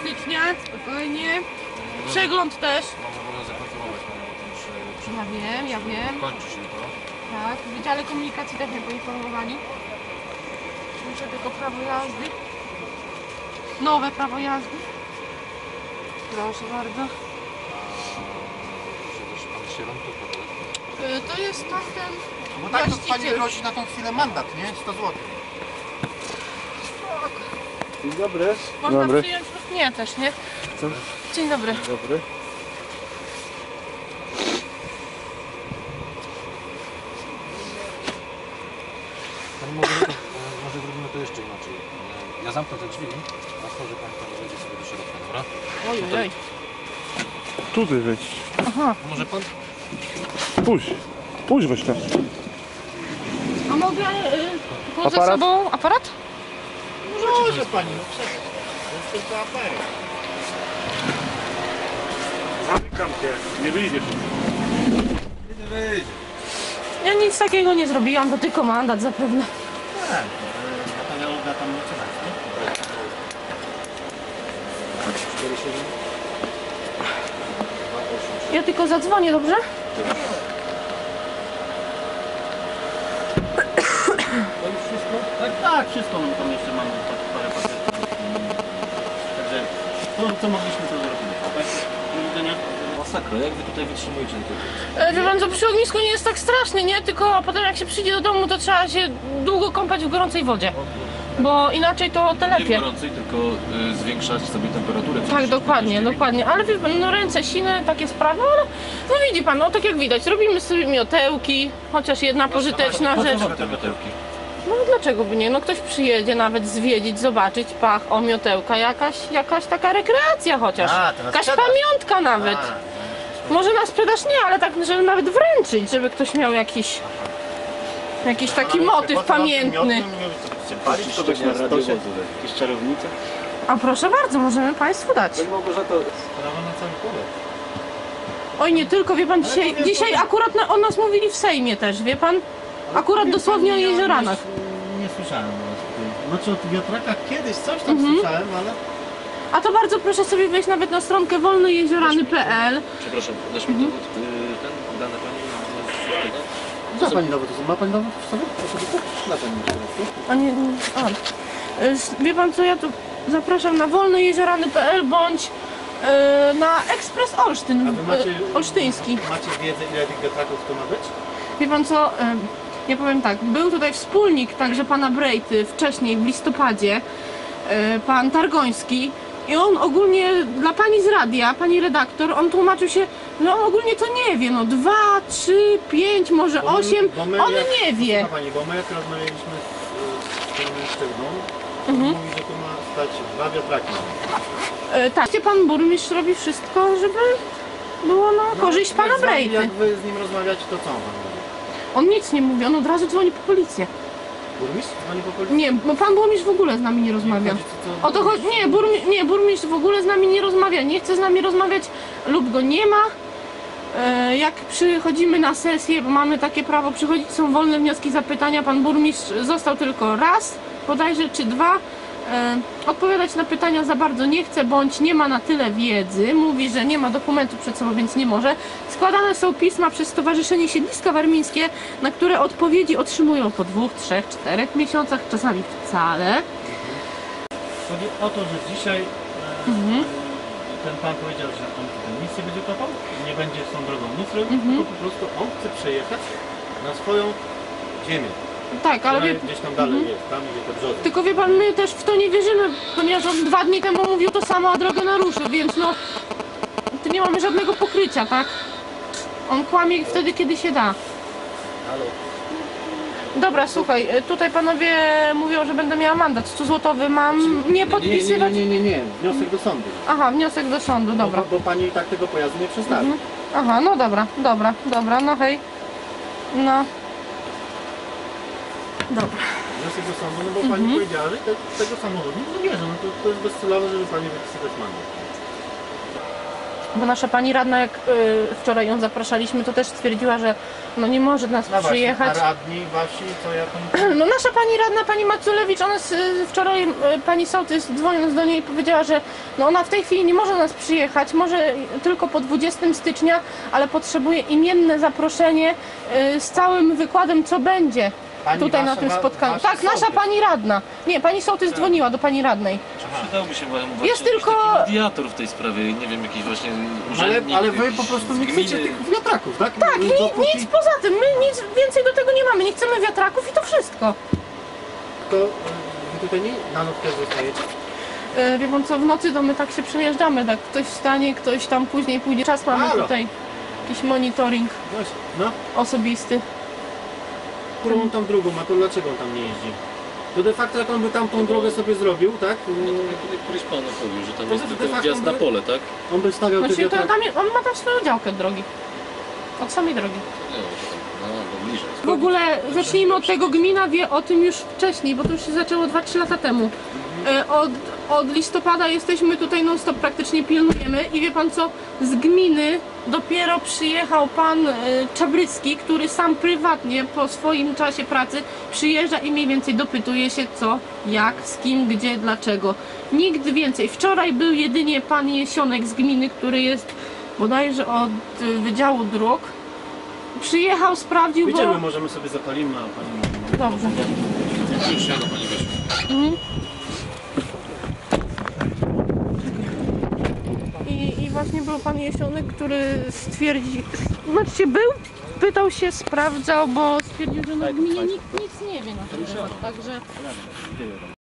stycznia, spokojnie. Przegląd też. Mam obowiązek informować Panią o tym, czy Ja wiem. kończy się to. Tak, w Wydziale Komunikacji też mnie poinformowali. Muszę tylko prawo jazdy. Nowe prawo jazdy. Proszę bardzo. Pan się rąk To jest tamten Bo tak to Pani właściciel. grozi na tą chwilę mandat, nie? 100 zł. Dzień dobry. Można Dobry. przyjąć lub nie też, nie? Co? Dzień dobry. Dzień dobry. Pani może zrobimy to jeszcze inaczej. Ja zamknę te drzwi, a wchodzę Pani wejdzie sobie do środka, dobra? Ojej. Tutaj wejdź. Aha. Może Pan? Puść. Puść weź tam. A mogę ze Aparat? sobą aparat? Może Pani, no przecież. To jest tylko afery. Zamykam cię. Nie wyjdziesz. Nie wyjdzie. Ja nic takiego nie zrobiłam, to tylko mandat zapewne. Tak, Natalia Olga tam nie czytać, nie? 4,7. Ja tylko zadzwonię, dobrze? To już wszystko? Tak, wszystko. No tam jeszcze mamy parę papierów. Także to, co mogliśmy, to zrobimy. Tak? Do widzenia. Masakra, jak wy tutaj wytrzymujecie to? Wie pan co, przy ognisku nie jest tak strasznie, nie? Tylko potem jak się przyjdzie do domu, to trzeba się długo kąpać w gorącej wodzie. Bo inaczej to Nie telepie. gorącej, tylko zwiększać sobie temperaturę. Tak, dokładnie, dokładnie. Ale wie pan, no ręce sine, takie sprawy, ale no widzi pan, no tak jak widać, robimy sobie miotełki, chociaż jedna pożyteczna rzecz. Te miotełki. No dlaczego by nie? No ktoś przyjedzie nawet zwiedzić, zobaczyć, pach, o miotełka, jakaś taka rekreacja chociaż. A, to na Jakaś sprzedaż. pamiątka nawet. Może na sprzedaż nie, ale tak, żeby nawet wręczyć, żeby ktoś miał jakiś taki motyw pamiętny. Palić to będzie na radiowozu. Jakieś czarownice? A proszę bardzo, możemy państwu dać. Małgorzata, sprawa na cały pole. Oj, nie tylko, wie pan, dzisiaj akurat o nas mówili w Sejmie też, wie pan? Akurat dosłownie o jezioranach. Nie słyszałem o nas. Znaczy o wiatrakach kiedyś coś tam słyszałem, ale... A to bardzo proszę sobie wejść nawet na stronkę wolnojeziorany.pl. Przepraszam, dasz mi dowód, ten dane Pani z tego? Co Pani dowód? Ma Pani dowód w sobie? Na Pani A nie, wie pan co, ja tu zapraszam na wolnojeziorany.pl bądź na Ekspres Olsztyn, A wy macie, olsztyński. macie wiedzę, ile tych wiatraków to ma być? Wie pan co, ja powiem tak, był tutaj wspólnik także pana Brejty wcześniej w listopadzie, pan Targoński, i on ogólnie dla pani z radia, pani redaktor, on tłumaczył się, że on ogólnie to nie wie, no 2, 3, 5, może 8, on nie wie. Pani, bo my jak rozmawialiśmy z tym mężczyzną, on mówi, że tu ma stać 2 wiatraki. Tak, pan burmistrz robi wszystko, żeby było na korzyść pana Brejty. Jak wy z nim rozmawiacie, to co on wam mówi? On nic nie mówi, on od razu dzwoni po policję. Burmistrz dzwoni po policji? Nie, bo pan burmistrz w ogóle z nami nie rozmawia. O to chodzi, nie, burmistrz w ogóle z nami nie rozmawia, nie chce z nami rozmawiać lub go nie ma. Jak przychodzimy na sesję, bo mamy takie prawo przychodzić, są wolne wnioski, zapytania, pan burmistrz został tylko raz, bodajże, czy 2. Odpowiadać na pytania za bardzo nie chce, bądź nie ma na tyle wiedzy, mówi, że nie ma dokumentu przed sobą, więc nie może. Składane są pisma przez Stowarzyszenie Siedliska Warmińskie, na które odpowiedzi otrzymują po 2, 3, 4 miesiącach, czasami wcale. Chodzi o to, że dzisiaj ten pan powiedział, że on tutaj nic nie będzie kopał, nie będzie z tą drogą nic robił, tylko po prostu on chce przejechać na swoją ziemię. Tak, ale wie, Gdzieś tam dalej jest, tam gdzie te brzozy. tylko wie pan, my też w to nie wierzymy, ponieważ on 2 dni temu mówił to samo, a drogę naruszył, więc no, tu nie mamy żadnego pokrycia, tak? On kłamie wtedy, kiedy się da. Halo. Dobra, słuchaj, tutaj panowie mówią, że będę miała mandat 100 złotowy, mam nie podpisywać? Nie, wniosek do sądu. Aha, wniosek do sądu, dobra. Bo pani i tak tego pojazdu nie przyznaje. Aha, no dobra, no hej. No. Dobra. Wniosek do sądu, no bo pani powiedziała, że tego samochodu nie zabierze, no to jest bezcelowe, żeby pani wypisywać mandat. Bo nasza pani radna, jak wczoraj ją zapraszaliśmy, to też stwierdziła, że no nie może do nas No właśnie, przyjechać. a radni wasi, to jak oni... No nasza pani radna, pani Maculewicz, ona wczoraj pani sołtys, dzwoniąc do niej, powiedziała, że no ona w tej chwili nie może do nas przyjechać, może tylko po 20 stycznia, ale potrzebuje imienne zaproszenie z całym wykładem, co będzie Pani tutaj na wasza, tym spotkaniu. wasza Tak, nasza sołtys. pani radna. Nie, pani sołtys dzwoniła do pani radnej. Przydałby się właśnie Jest jakiś tylko- taki mediator w tej sprawie, nie wiem, jakiś właśnie urzędnik. Ale wy jakiś po prostu nie z chcecie gminy. tych wiatraków, tak? Tak, nic poza tym, my nic więcej do tego nie mamy, nie chcemy wiatraków i to wszystko. To wy tutaj nie na noc też zostajecie? Wie pan co, w nocy to my tak się przemieszczamy, tak ktoś wstanie, ktoś tam później pójdzie. Czas mamy Halo. tutaj jakiś monitoring No, osobisty. którą on tam drugą ma, to dlaczego on tam nie jeździ? To de facto jak on by tam tą drogę sobie zrobił, tak? No to któryś pan opowiedział, że tam To jest de tylko facto wjazd na by- pole, tak? On by stawiał te Znaczy to wiatraki. tam, on ma tam swoją działkę drogi. Od samej drogi. Nie, no bliżej. W ogóle zacznijmy od tego, gmina wie o tym już wcześniej, bo to już się zaczęło 2-3 lata temu. Od listopada jesteśmy tutaj non stop, praktycznie pilnujemy i wie pan co, z gminy dopiero przyjechał pan Czabrycki, który sam prywatnie po swoim czasie pracy przyjeżdża i mniej więcej dopytuje się co, jak, z kim, gdzie, dlaczego. Nikt więcej. Wczoraj był jedynie pan Jesionek z gminy, który jest bodajże od Wydziału Dróg. Przyjechał, sprawdził, Wiecie, my bo... możemy sobie zapalimy, a pani... Dobrze. Już jadę, pani Basiu. Mhm. I właśnie był pan Jesionek, który stwierdził, znaczy był, pytał się, sprawdzał, bo stwierdził, że na gminie nikt nic nie wie na ten temat, także